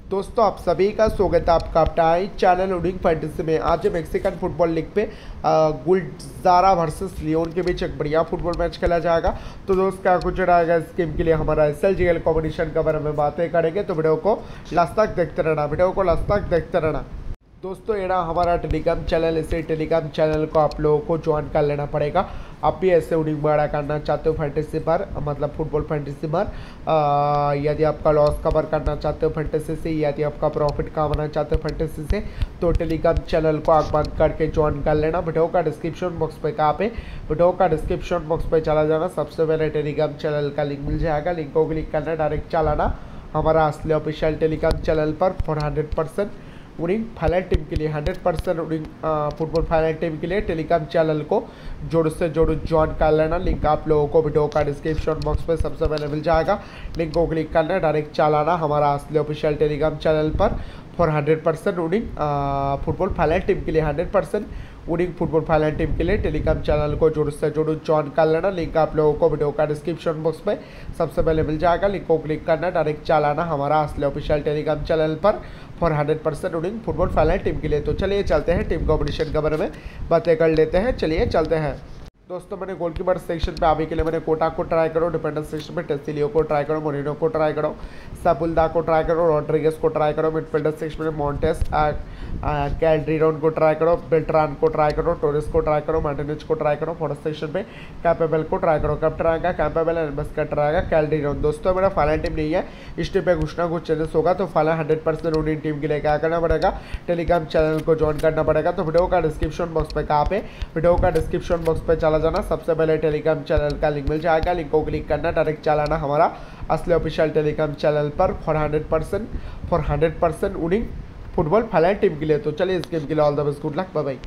दोस्तों आप सभी का स्वागत है आपका अपना चैनल उडिंग फैंटेसी में। आज मेक्सिकन फुटबॉल लीग पे गुलजारा वर्सेस लियोन के बीच एक बढ़िया फुटबॉल मैच खेला जाएगा। तो दोस्त क्या कुछ रहेगा इस गेम के लिए हमारा SLGL कॉम्बिनेशन के बारे में बातें करेंगे, तो वीडियो को लास्ट तक देखते रहना। दोस्तों ये ना हमारा टेलीग्राम चैनल, इसे टेलीग्राम चैनल को आप लोगों को ज्वाइन कर लेना पड़ेगा। आप भी ऐसे उड़िंग बड़ा करना चाहते हो फैंटेसी पर, मतलब फुटबॉल फैंटेसी पर, यदि आपका लॉस कवर करना चाहते हो फैंटेसी से, यदि आपका प्रॉफिट कमाना चाहते हो फैंटेसी से, तो टेलीग्राम चैनल को आग बंद करके ज्वाइन कर लेना। वीडियो का डिस्क्रिप्शन बॉक्स पे कहाँ पे, वीडियो का डिस्क्रिप्शन बॉक्स पे चला जाना, सबसे पहले टेलीग्राम चैनल का लिंक मिल जाएगा। लिंक को क्लिक करना, डायरेक्ट चलाना हमारा असली ऑफिशियल टेलीग्राम चैनल पर फॉर 100% उड़िंग फाइनल टीम के लिए, 100% उड़िंग फुटबॉल फाइनल टीम के लिए टेलीग्राम चैनल को जोड़ से जोड़ ज्वाइन कर लेना। लिंक आप लोगों को वीडियो का डिस्क्रिप्शन बॉक्स पे सबसे पहले मिल जाएगा। लिंक को क्लिक करना, डायरेक्ट चलाना हमारा असली ऑफिशियल टेलीग्राम चैनल पर फॉर 100% उड़िंग फुटबॉल फाइनल टीम के लिए, 100% उड़िंग फुटबॉल फाइनल टीम के लिए टेलीग्राम चैनल को जोड़ से जोड़ ज्वाइन कर लेना। लिंक आप लोगों को वीडियो का डिस्क्रिप्शन बॉक्स पे सबसे पहले मिल जाएगा। लिंक को क्लिक करना, डायरेक्ट चलाना हमारा असली ऑफिशियल टेलीग्राम चैनल पर फॉर 100% उड़िंग फुटबॉल फाइनल टीम के लिए। तो चलिए चलते हैं टीम कॉम्बिनेशन के बारे में बातें कर लेते हैं। चलिए चलते हैं दोस्तों। मैंने गोलकीपर सेक्शन पे अभी के लिए मैंने कोटा को ट्राई करो, डिफेंडर सेक्शन में टेसिलियो को ट्राई करो, मोरिनो को ट्राई करो, सापुल्दा को ट्राई करो, रॉड्रिगेज को ट्राई करो, मिडफील्डर सेक्शन में मोंटेस कैल्ड्रीरोन को ट्राई करो, बेल्ट्रान को ट्राई करो, टोरेस को ट्राई करो, मार्टिनेज को ट्राई करो, फॉरवर्ड सेक्शन में कैपेबल को ट्राई करो, कैप्टन आएगा कैपेबल एंड बस कैप्टन आएगा कैल्ड्रीरोन। दोस्तों मेरा फाइनल टीम नहीं है, इस टीम पे कुछ ना कुछ चेंजेस होगा, तो फाइनल 100% उन्हीं टीम के लिए क्या करना पड़ेगा, टेलीग्राम चैनल को ज्वाइन करना पड़ेगा। तो वीडियो का डिस्क्रिप्शन बॉक्स पे कहाँ पे, वीडियो का डिस्क्रिप्शन बॉक्स पे चला जाना, सबसे पहले टेलीग्राम चैनल का लिंक मिल जाएगा। लिंक को क्लिक करना, डायरेक्ट चलाना हमारा असली ऑफिशियल टेलीग्राम चैनल पर फॉर 100% उड़िंग फुटबॉल फाइनल टीम के लिए। तो चलिए इस गेम के लिए all the best, good luck, bye bye.